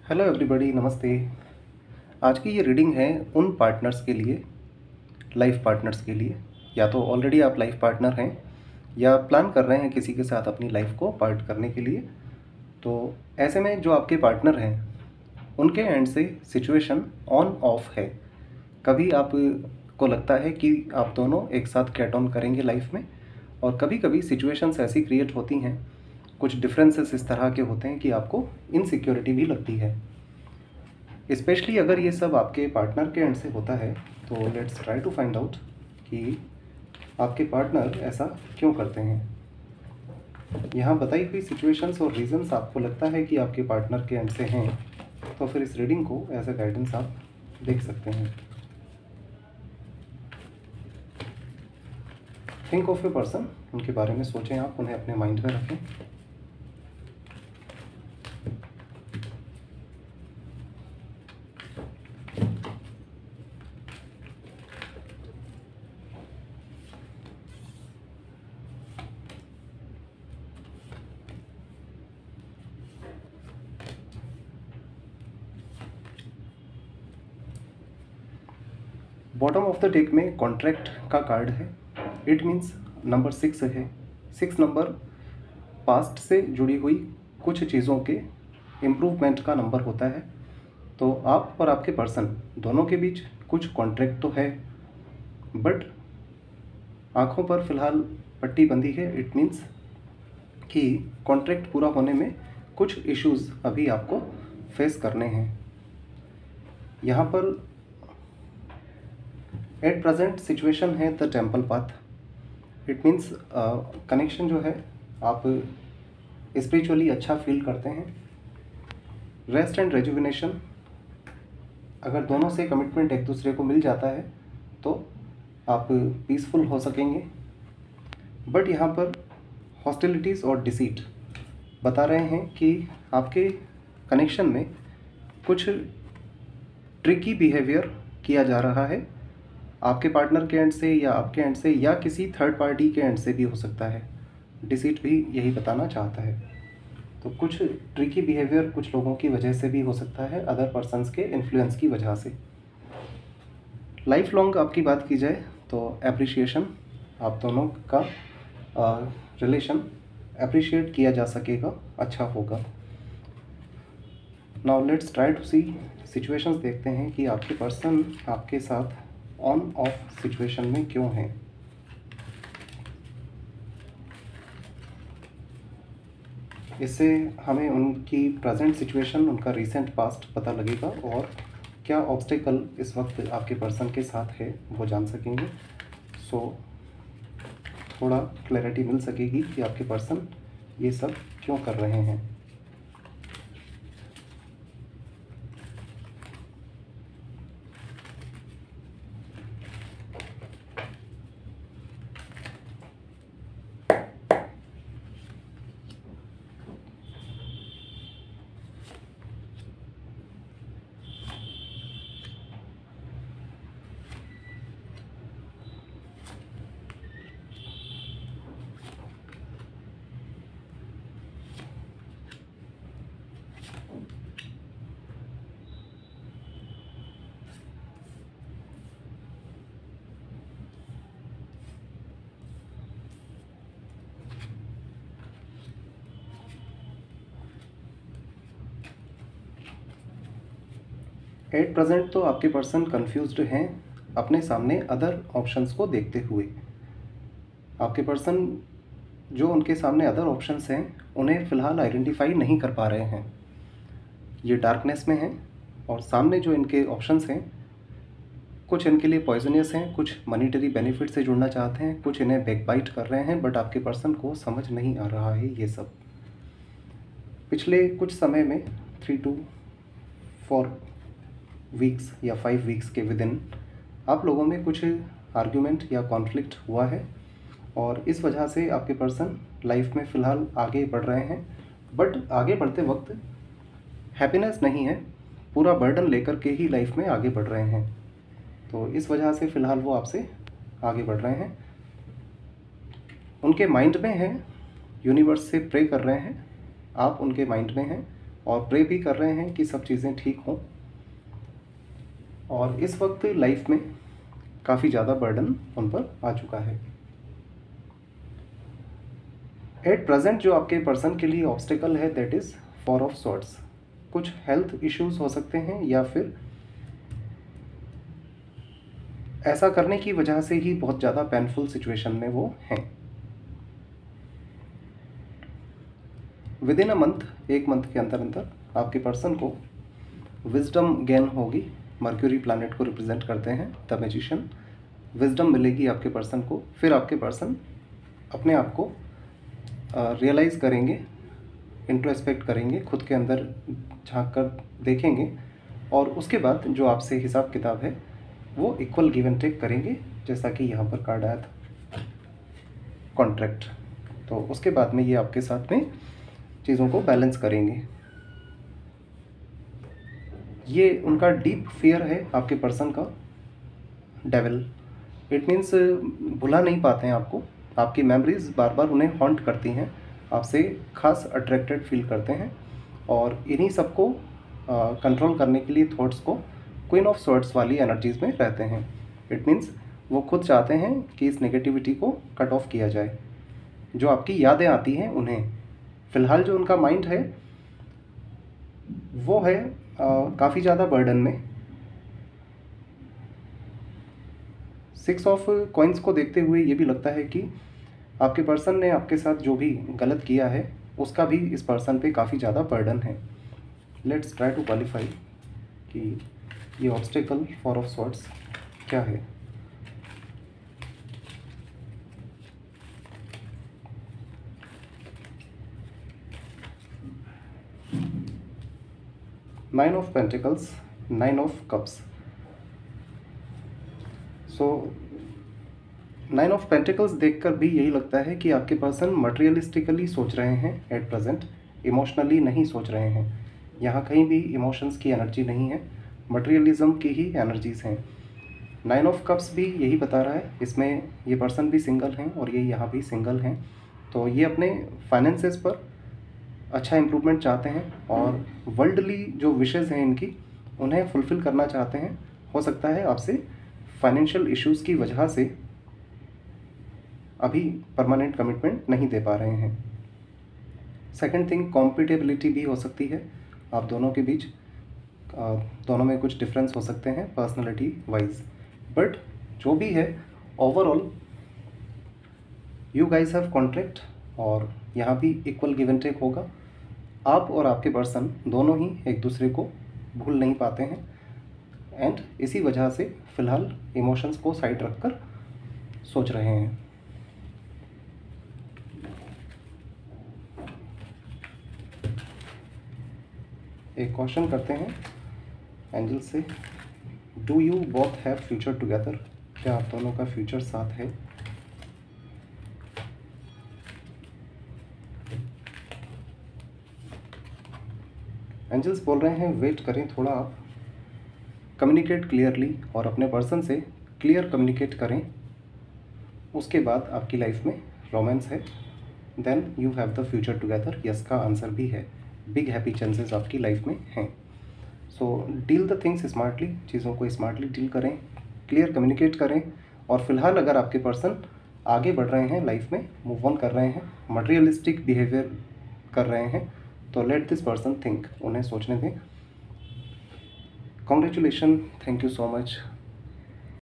Hello everybody, नमस्ते। आज की ये रीडिंग है उन पार्टनर्स के लिए, लाइफ पार्टनर्स के लिए, या तो ऑलरेडी आप लाइफ पार्टनर हैं या प्लान कर रहे हैं किसी के साथ अपनी लाइफ को पार्ट करने के लिए। तो ऐसे में जो आपके पार्टनर हैं उनके एंड से सिचुएशन ऑन ऑफ है। कभी आपको लगता है कि आप दोनों एक साथ कैट ऑन करेंगे लाइफ में, और कभी कभी सिचुएशंस ऐसी क्रिएट होती हैं, कुछ डिफरेंसेस इस तरह के होते हैं कि आपको इनसिक्योरिटी भी लगती है। स्पेशली अगर ये सब आपके पार्टनर के एंड से होता है तो let's try to find out कि आपके पार्टनर ऐसा क्यों करते हैं। यहाँ बताई हुई सिचुएशंस और रीजंस आपको लगता है कि आपके पार्टनर के एंड से हैं, तो फिर इस रीडिंग को एज अ गाइडेंस आप देख सकते हैं। थिंक ऑफ ए पर्सन, उनके बारे में सोचें, आप उन्हें अपने माइंड में रखें। बॉटम ऑफ द डेक में कॉन्ट्रैक्ट का कार्ड है। इट मीन्स नंबर 6 है। 6 नंबर पास्ट से जुड़ी हुई कुछ चीज़ों के इम्प्रूवमेंट का नंबर होता है। तो आप और आपके पर्सन दोनों के बीच कुछ कॉन्ट्रैक्ट तो है, बट आँखों पर फिलहाल पट्टी बंधी है। इट मीन्स कि कॉन्ट्रैक्ट पूरा होने में कुछ इश्यूज़ अभी आपको फेस करने हैं। यहाँ पर एट प्रेजेंट सिचुएशन है the temple path. It means connection जो है, आप स्पिरिचुअली अच्छा फील करते हैं। रेस्ट एंड रेजुविनेशन, अगर दोनों से कमिटमेंट एक दूसरे को मिल जाता है तो आप पीसफुल हो सकेंगे। बट यहाँ पर हॉस्टिलिटीज़ और डिसीट बता रहे हैं कि आपके कनेक्शन में कुछ ट्रिकी बिहेवियर किया जा रहा है, आपके पार्टनर के एंड से या आपके एंड से या किसी थर्ड पार्टी के एंड से भी हो सकता है। डिसीट भी यही बताना चाहता है। तो कुछ ट्रिकी बिहेवियर कुछ लोगों की वजह से भी हो सकता है, अदर पर्सन्स के इन्फ्लुएंस की वजह से। लाइफ लॉन्ग आपकी बात की जाए तो एप्रिशिएशन, आप दोनों का रिलेशन अप्रिशिएट किया जा सकेगा, अच्छा होगा। Now let's try to see situations, देखते हैं कि आपके पर्सन आपके साथ ऑन ऑफ सिचुएशन में क्यों हैं। इससे हमें उनकी प्रेजेंट सिचुएशन, उनका रीसेंट पास्ट पता लगेगा, और क्या ऑब्स्टेकल इस वक्त आपके पर्सन के साथ है वो जान सकेंगे। सो थोड़ा क्लैरिटी मिल सकेगी कि आपके पर्सन ये सब क्यों कर रहे हैं। एट प्रेजेंट तो आपके पर्सन कंफ्यूज्ड हैं अपने सामने अदर ऑप्शंस को देखते हुए। आपके पर्सन जो उनके सामने अदर ऑप्शंस हैं उन्हें फ़िलहाल आइडेंटिफाई नहीं कर पा रहे हैं। ये डार्कनेस में हैं, और सामने जो इनके ऑप्शंस हैं कुछ इनके लिए पॉइजनियस हैं, कुछ मनीटरी बेनिफिट से जुड़ना चाहते हैं, कुछ इन्हें बैकबाइट कर रहे हैं, बट आपके पर्सन को समझ नहीं आ रहा है ये सब। पिछले कुछ समय में 3 to 4 वीक्स या 5 वीक्स के विदिन आप लोगों में कुछ आर्ग्यूमेंट या कॉन्फ्लिक्ट हुआ है, और इस वजह से आपके पर्सन लाइफ में फ़िलहाल आगे बढ़ रहे हैं, बट आगे बढ़ते वक्त हैप्पीनेस नहीं है, पूरा बर्डन लेकर के ही लाइफ में आगे बढ़ रहे हैं। तो इस वजह से फ़िलहाल वो आपसे आगे बढ़ रहे हैं। उनके माइंड में है, यूनिवर्स से प्रे कर रहे हैं, आप उनके माइंड में हैं, और प्रे भी कर रहे हैं कि सब चीज़ें ठीक हों। और इस वक्त लाइफ में काफ़ी ज़्यादा बर्डन उन पर आ चुका है। एट प्रेजेंट जो आपके पर्सन के लिए ऑब्स्टिकल है दैट इज़ 4 ऑफ सॉर्ड्स। कुछ हेल्थ इश्यूज हो सकते हैं या फिर ऐसा करने की वजह से ही बहुत ज़्यादा पेनफुल सिचुएशन में वो हैं। Within a month, 1 month के अंदर अंदर आपके पर्सन को विजडम गेन होगी। मर्क्यूरी प्लैनेट को रिप्रेजेंट करते हैं द मैजिशियन। विजडम मिलेगी आपके पर्सन को। फिर आपके पर्सन अपने आप को रियलाइज़ करेंगे, इंट्रोस्पेक्ट करेंगे, खुद के अंदर झांक कर देखेंगे और उसके बाद जो आपसे हिसाब किताब है वो इक्वल गिव एंड टेक करेंगे, जैसा कि यहाँ पर कार्ड आया था कॉन्ट्रैक्ट। तो उसके बाद में ये आपके साथ में चीज़ों को बैलेंस करेंगे। ये उनका डीप फियर है आपके पर्सन का, डेविल। इट मीन्स भुला नहीं पाते हैं आपको, आपकी मेमोरीज बार बार उन्हें हॉन्ट करती हैं, आपसे खास अट्रैक्टेड फील करते हैं और इन्हीं सबको कंट्रोल करने के लिए थॉट्स को क्वीन ऑफ सॉर्ड्स वाली एनर्जीज में रहते हैं। इट मीन्स वो खुद चाहते हैं कि इस नेगेटिविटी को कट ऑफ किया जाए। जो आपकी यादें आती हैं उन्हें, फ़िलहाल जो उनका माइंड है वो है काफ़ी ज़्यादा बर्डन में। 6 ऑफ कॉइन्स को देखते हुए ये भी लगता है कि आपके पर्सन ने आपके साथ जो भी गलत किया है उसका भी इस पर्सन पे काफ़ी ज़्यादा बर्डन है। लेट्स ट्राई टू क्वालिफाई कि ये ऑब्स्टिकल 4 ऑफ सॉर्ड्स क्या है। Nine of pentacles, 9 of cups. So 9 of pentacles देखकर भी यही लगता है कि आपके पर्सन मटेरियलिस्टिकली सोच रहे हैं एट प्रेजेंट, इमोशनली नहीं सोच रहे हैं। यहाँ कहीं भी इमोशंस की एनर्जी नहीं है, मटेरियलिज्म की ही एनर्जीज़ हैं। 9 ऑफ कप्स भी यही बता रहा है, इसमें ये पर्सन भी सिंगल हैं और ये यहाँ भी सिंगल हैं। तो ये अपने फाइनेंसेस पर अच्छा इम्प्रूवमेंट चाहते हैं और वर्ल्डली जो विशेज़ हैं इनकी उन्हें फुलफ़िल करना चाहते हैं। हो सकता है आपसे फाइनेंशियल इश्यूज़ की वजह से अभी परमानेंट कमिटमेंट नहीं दे पा रहे हैं। सेकंड थिंग, कॉम्पिटेबिलिटी भी हो सकती है आप दोनों के बीच, दोनों में कुछ डिफरेंस हो सकते हैं पर्सनैलिटी वाइज, बट जो भी है overall you guys have contract और यहाँ भी इक्वल गिव एंड टेक होगा। आप और आपके पर्सन दोनों ही एक दूसरे को भूल नहीं पाते हैं एंड इसी वजह से फ़िलहाल इमोशंस को साइड रखकर सोच रहे हैं। एक क्वेश्चन करते हैं एंजल से, do you both have future together? क्या आप दोनों का फ्यूचर साथ है? एंजल्स बोल रहे हैं वेट करें थोड़ा, आप कम्युनिकेट क्लियरली और अपने पर्सन से क्लियर कम्युनिकेट करें, उसके बाद आपकी लाइफ में रोमांस है, then you have the future together. Yes का आंसर भी है, बिग हैप्पी चांसेस आपकी लाइफ में हैं। So deal the things smartly, चीज़ों को स्मार्टली डील करें, क्लियर कम्युनिकेट करें और फिलहाल अगर आपके पर्सन आगे बढ़ रहे हैं लाइफ में, मूव ऑन कर रहे हैं, मटेरियलिस्टिक बिहेवियर कर रहे हैं, तो लेट दिस पर्सन थिंक, उन्हें सोचने दें। Congratulation, thank you so much.